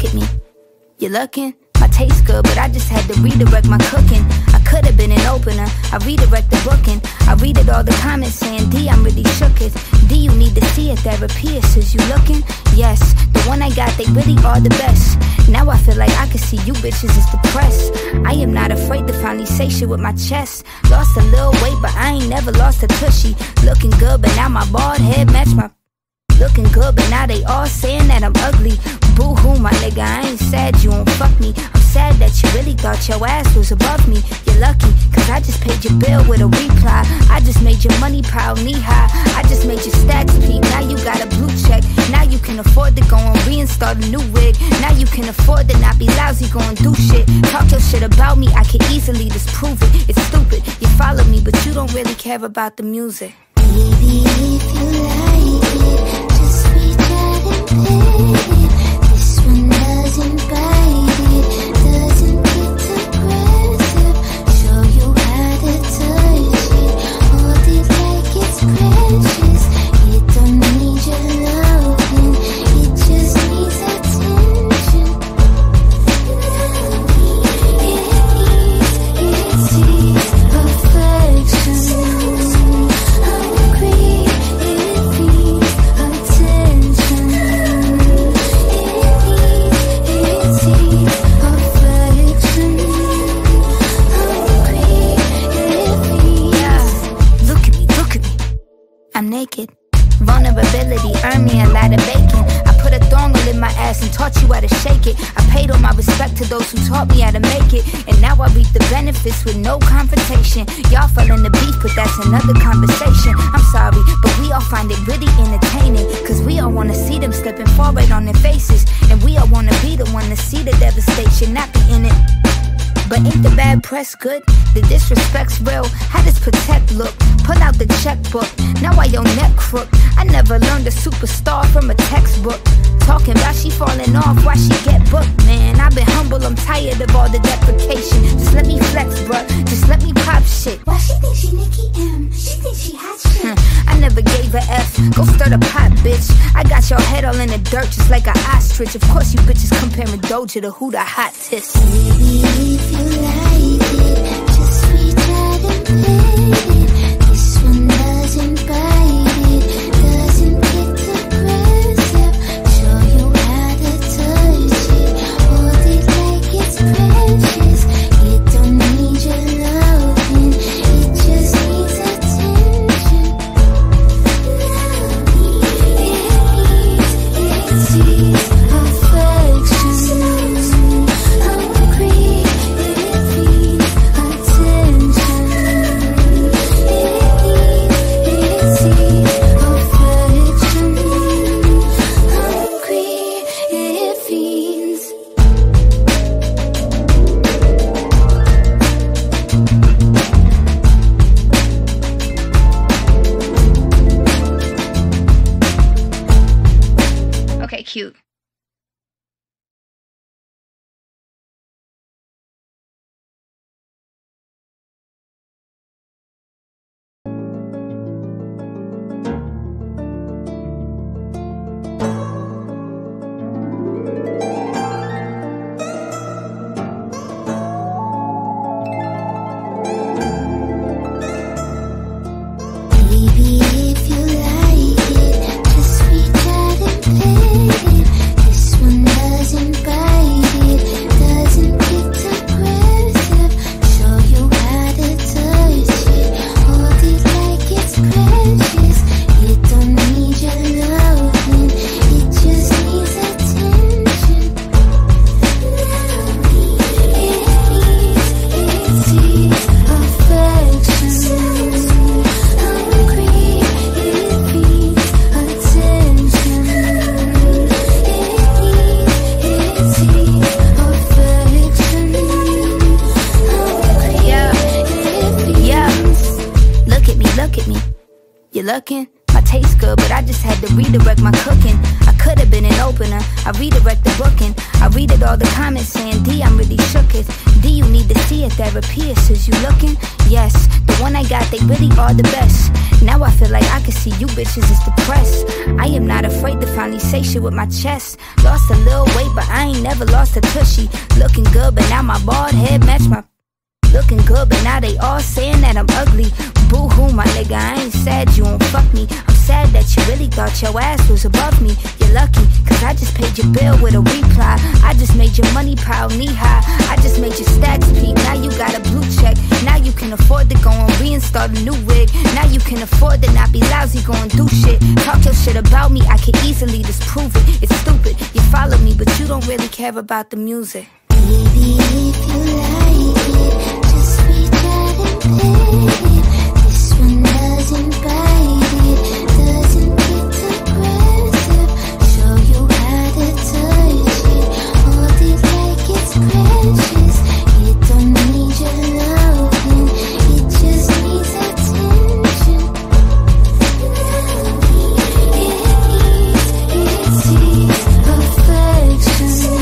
at me. You lookin'? My taste good, but I just had to redirect my cooking. I could've been an opener, I redirect the booking. I read it all the comments saying, D, I'm really shooketh. D, you need to see a therapist. Is you looking? Yes, the one I got, they really are the best. Now I feel like I can see you bitches is depressed. I am not afraid to finally say shit with my chest. Lost a little weight, but I ain't never lost a tushy. Looking good, but now my bald head match my... Looking good, but now they all saying that I'm ugly. Boo-hoo, my nigga, I ain't sad you won't fuck me. I'm sad that you really thought your ass was above me. You're lucky, cause I just paid your bill with a reply. I just made your money pile knee-high. I just made your stacks peak, now you got a blue check. Now you can afford to go and reinstall a new wig. Now you can afford to not be lousy, go and do shit. Talk your shit about me, I can easily disprove it. It's stupid, you follow me, but you don't really care about the music. Baby, if you like it, just reach out and play it. This one doesn't bite it, doesn't get aggressive. Show you how to touch it, hold it like it's precious. It don't need your loving, it just needs attention. It sees perfection. I'm naked. Vulnerability earned me a lot of bacon. I put a thong in my ass and taught you how to shake it. I paid all my respect to those who taught me how to make it. And now I reap the benefits with no confrontation. Y'all fell in the beef, but that's another conversation. I'm sorry, but we all find it really entertaining. Cause we all wanna see them slip and fall right on their faces. And we all wanna be the one to see the devastation, not be in it. But ain't the bad press good? The disrespect's real. How does protect look? Pull out the checkbook. Now I your neck crook. I never learned a superstar from a textbook. Talking about she falling off, why she get booked, man. I've been humble, I'm tired of all the deprecation. Just let me flex, bruh. Just let me pop shit. Why she think she Nicki M? She think she hot shit. I never gave a F. Go stir the pot, bitch. I got your head all in the dirt just like an ostrich. Of course you bitches comparing Doja to who the hottest. Baby, if you like it, just reach out and play it. This one doesn't bite it, doesn't get aggressive. Show you how to touch it, hold it like it's precious. It don't need your loving, it just needs attention. It sees perfection. Hungry, it feeds attention. It sees perfection. Hungry, it feeds. Okay, cute. Baby, if you like it, just reach out and play it. This one doesn't bite it, doesn't get aggressive. Show you how to touch it, hold it like it's precious. It don't need your loving, it just needs attention. It sees perfection. Hungry, it feeds attention. It sees perfection. Hungry, Yeah. Look at me, look at me. You lookin'? My taste good, but I just had to redirect my cooking. I could've been an opener, I redirect the booking. I read it all the comments saying, D, I'm really shooketh. D, you need to see a therapist. Is you looking? Yes, the one I got, they really are the best. Now I feel like I can see you bitches is depressed. I am not afraid to finally say shit with my chest. Lost a little weight, but I ain't never Looking good, but now my bald head match my... Looking good, but now they all saying that I'm ugly. Boo-hoo, my nigga, I ain't sad you won't fuck me. I'm sad that you really thought your ass was above me. You're lucky, cause I just paid your bill with a reply. I just made your money pile knee high. I just made your stacks peak. Now you got a blue check. Now you can afford to go and reinstall a new wig. Now you can afford to not be lousy, go and do shit. Talk your shit about me, I can easily disprove it. It's stupid, you follow me, but you don't really care about the music. Baby, if you like it, just reach out and pay it. This one doesn't bite it, doesn't get aggressive. Show you how to touch it, hold it like it's precious. It don't need your loving, it just needs attention. It needs affection.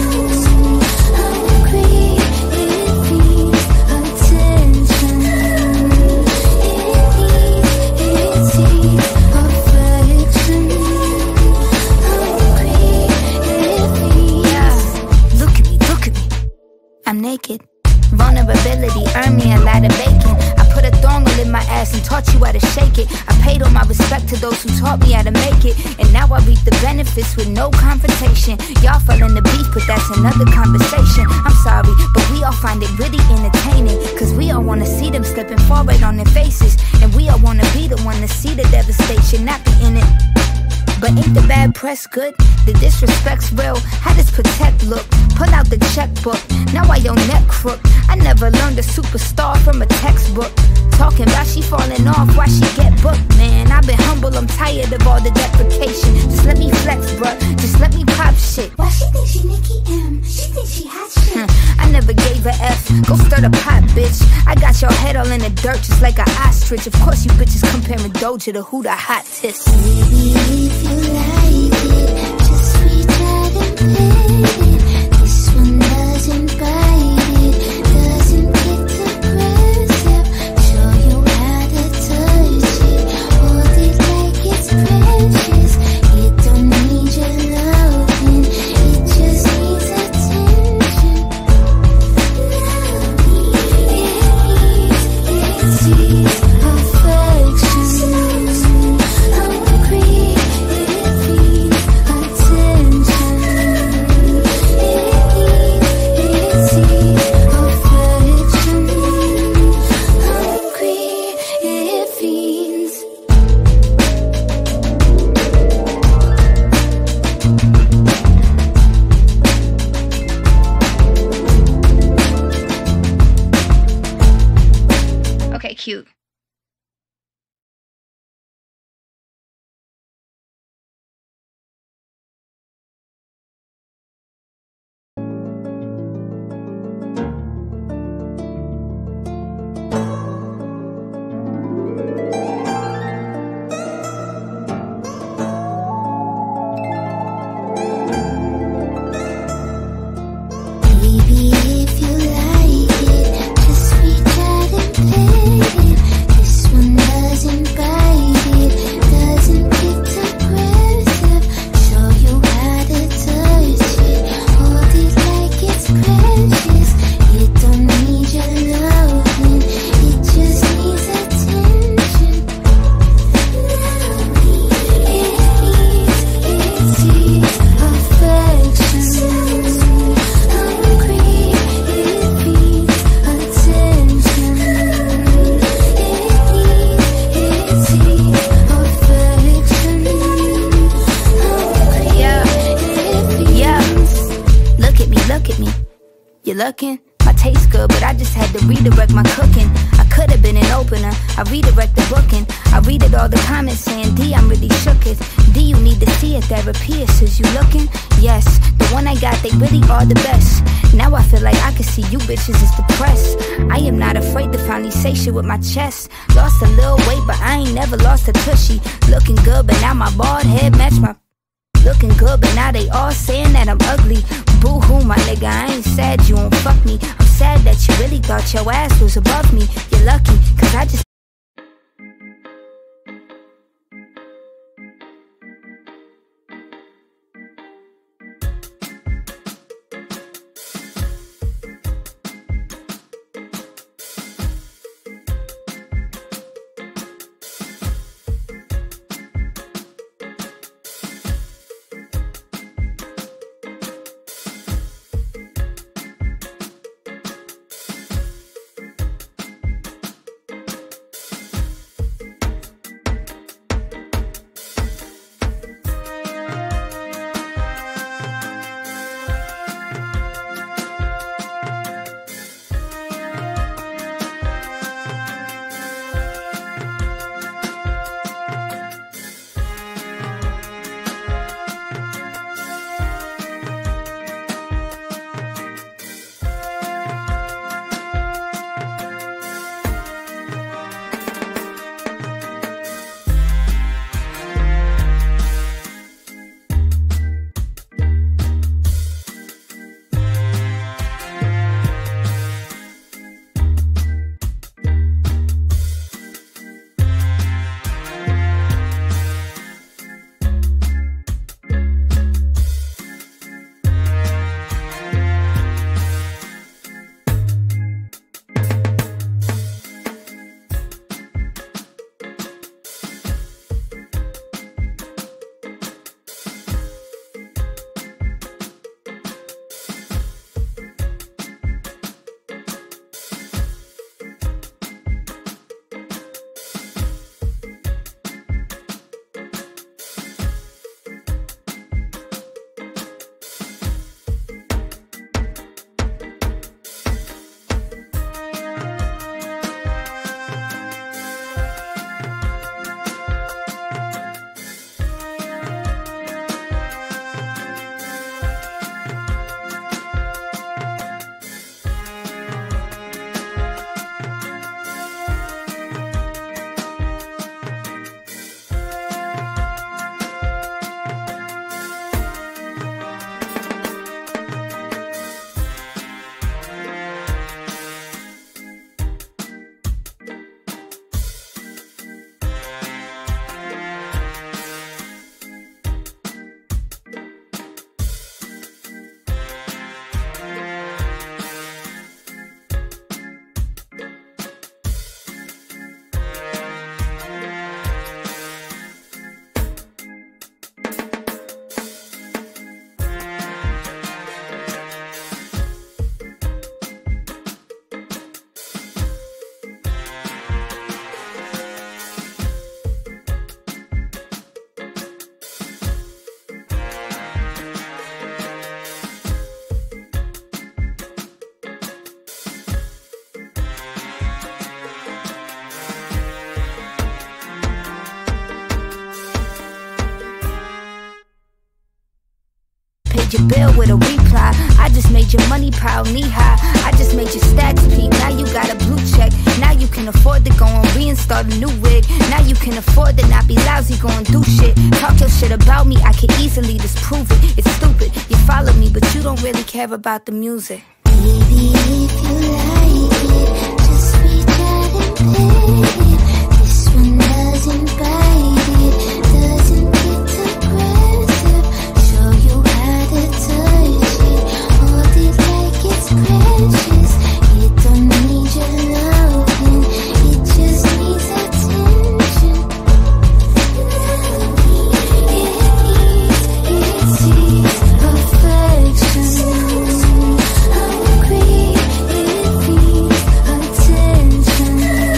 I'm naked. Vulnerability earned me a lot of bacon. I put a thong all in my ass and taught you how to shake it. I paid all my respect to those who taught me how to make it. And now I reap the benefits with no confrontation. Y'all fell in the beef, but that's another conversation. I'm sorry, but we all find it really entertaining. Cause we all wanna see them slipping forward on their faces. And we all wanna be the one to see the devastation, not be in it. But ain't the bad press good? The disrespect's real. How does protect look? Pull out the checkbook. Now why your neck crook? I never learned a superstar from a textbook. Talking about she falling off, why she get booked, man. I've been humble, I'm tired of all the deprecation. Just let me flex, bruh, just let me pop shit. Why she think she Nicki M? She think she hot shit. I never gave a F, go stir the pot, bitch. I got your head all in the dirt just like an ostrich. Of course you bitches comparing Doja to who the hottest. Baby, if you like it, just reach out and pay it. This one doesn't bite it, doesn't get aggressive. Show you how to touch it, hold it like it's precious. It don't need your loving, it just needs attention. It needs affection. Hungry, it needs attention. It needs affection. Hungry, it feeds. Okay, cute. Baby, if you like it, just reach out and pay it. This one doesn't bite it, doesn't get aggressive. Show you how to touch it, hold it like it's precious. It don't need your loving, it just needs attention. It needs affection. Hungry, it needs attention. It needs affection. Hungry, Yeah, look at me. You lookin'? My taste good, but I just had to redirect my cooking. I could have been an opener, I redirect the booking. I read it all the comments saying, D, I'm really shooketh. D, you need to see a therapist. Is you looking? Yes, the one I got, they really are the best. Now I feel like I can see you bitches is depressed. I am not afraid to finally say shit with my chest. Lost a little weight, but I ain't never lost a tushy. Looking good, but now my bald head match my... Looking good, but now they all saying that I'm ugly. Boo-hoo, my nigga, I ain't sad you won't fuck me. I'm sad that you really thought your ass was above me. You're lucky, cause I just... your bill with a reply. I just made your money pile knee high. I just made your stacks peak. Now you got a blue check. Now you can afford to go and reinstall a new wig. Now you can afford to not be lousy going do shit. Talk your shit about me, I can easily disprove it. It's stupid, you follow me, but you don't really care about the music. Baby, if you like it, just reach out and play it. This one doesn't bite it, doesn't get aggressive. Show you how to touch it, hold it like it's precious. It don't need your lovin', it just needs attention. It seeks perfection. Hungry, it needs attention.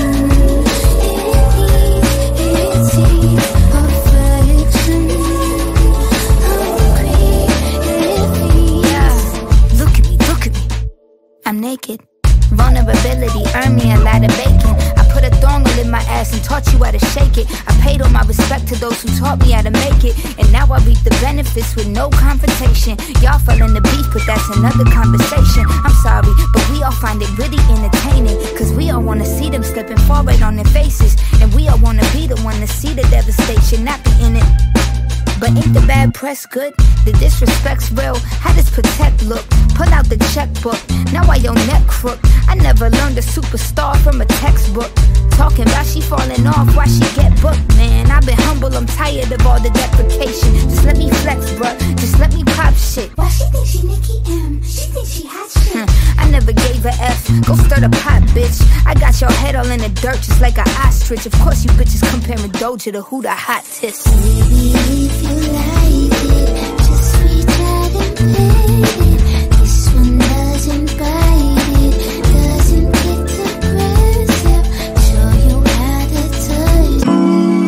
It seeks perfection. Hungry, it needs. Yeah, look at me, I'm naked. Vulnerability earned me a lot of bacon. I put a thong all in my ass and taught you how to shake it. I paid all my respect to those who taught me how to make it, and now I reap the benefits with no confrontation. Y'all fell in the beef, but that's another conversation. I'm sorry, but we all find it really entertaining, cause we all wanna see them slipping forward on their faces, and we all wanna be the one to see the devastation, not be in it. But ain't the bad press good? The disrespect's real. How does protect look? Pull out the checkbook. Now why your neck crook? I never learned a superstar from a textbook. Talking about she falling off, why she get booked, man? I've been humble, I'm tired of all the deprecation. Just let me flex, bruh, just let me pop shit. Why she think she Nicki M? She think she hot shit. I never gave a F, go stir the pot, bitch. I got your head all in the dirt just like an ostrich. Of course you bitches comparing Doja to who the hottest. Baby, if you like it, just reach out and play it. This one doesn't bite it, doesn't get aggressive. Show you how to touch it.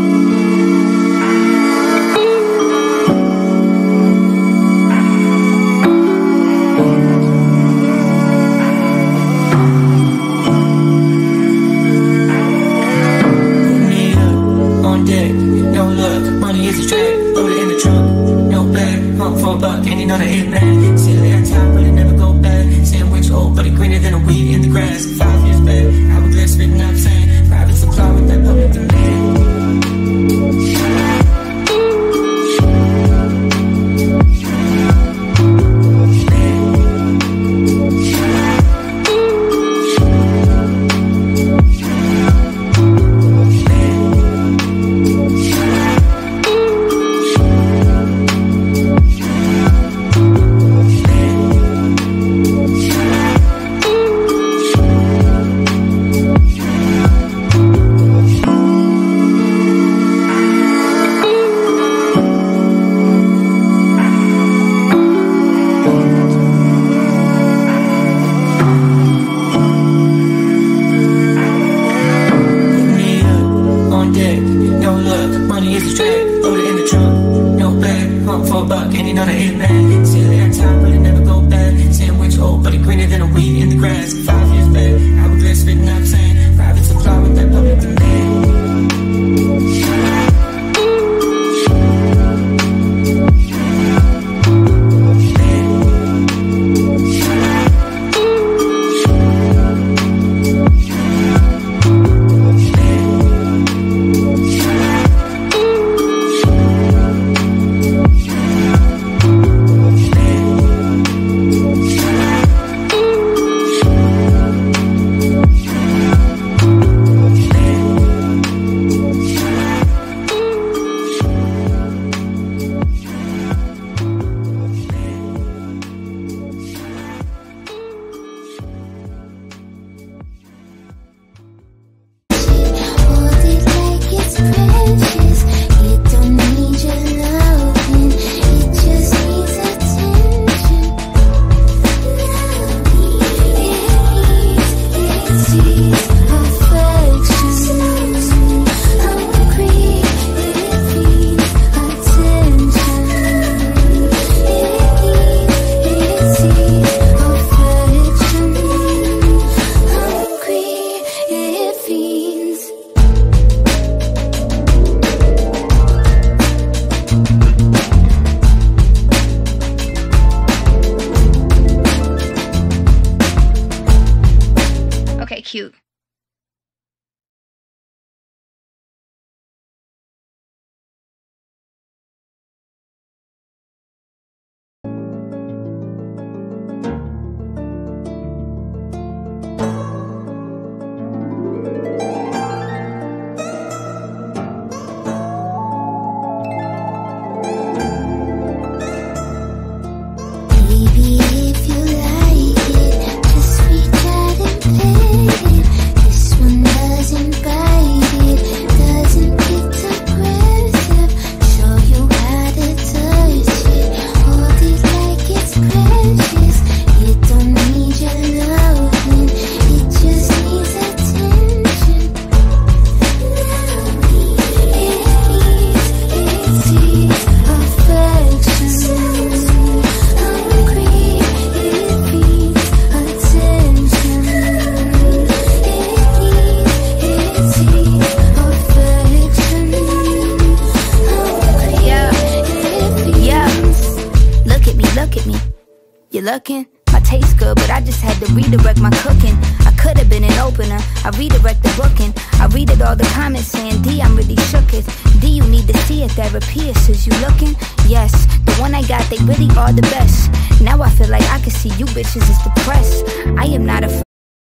Me up on deck, no luck, money is a trap, load it in the trunk, no bag, hunt for a buck, and you know the hit man. Sit there on top, but it never go back. Sandwich old, but it greener than a weed in the grass. 5 years back, hourglass spitting out sand, private supply with that public demand. cute. You lookin'? My taste good, but I just had to redirect my cooking. I coulda been an opener, I redirect the booking. I read it all the comments saying, D, I'm really shooketh. D, you need to see a therapist. Is you looking? Yes, the one I got, they really are the best. Now I feel like I can see you bitches is depressed. I am not a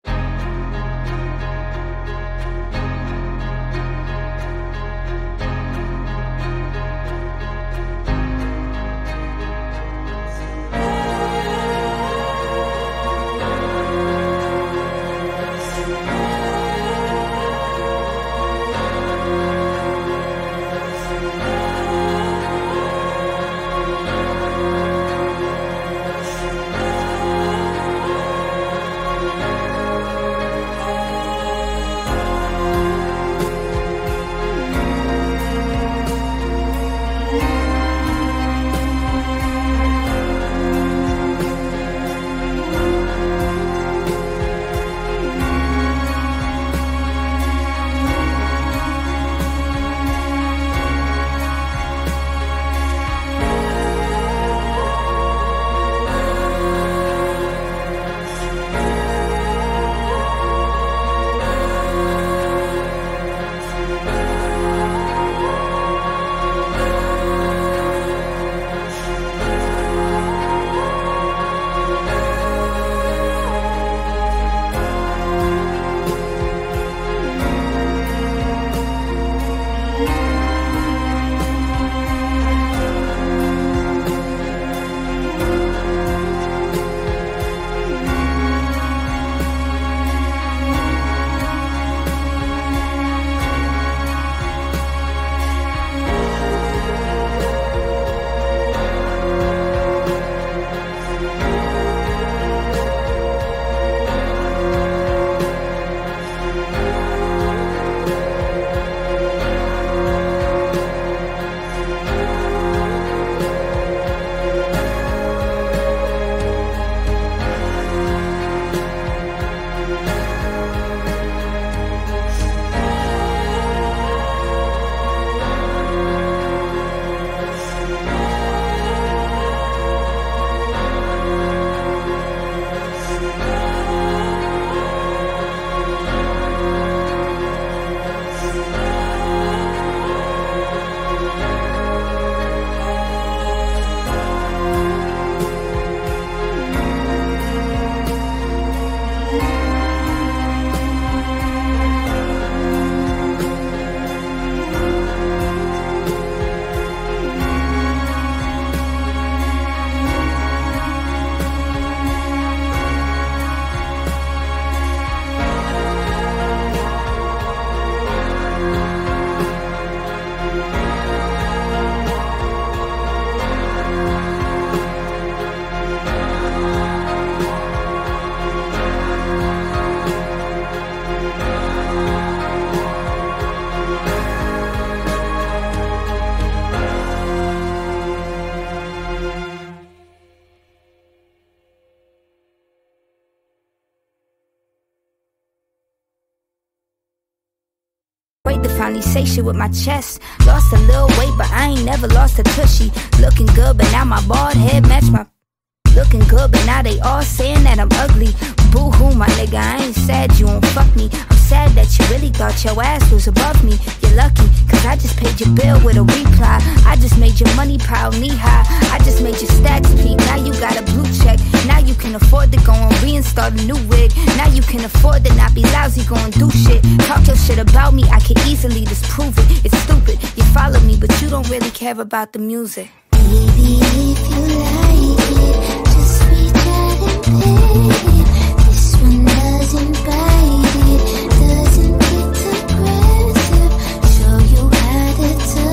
to finally say shit with my chest. Lost a little weight, but I ain't never lost a tushy. Looking good, but now my bald head match my looking good, but now Now they all saying that I'm ugly. Boo-hoo, my nigga, I ain't sad you won't fuck me. I'm sad that you really thought your ass was above me. You're lucky, cause I just paid your bill with a reply. I just made your money pile knee high. I just made your stacks peak. Now you got a blue check. Now you can afford to go and reinstall a new wig. Now you can afford to not be lousy, go and do shit. Talk your shit about me, I can easily disprove it. It's stupid, you follow me, but you don't really care about the music. Baby, if you like it, just reach out and pay it. This one doesn't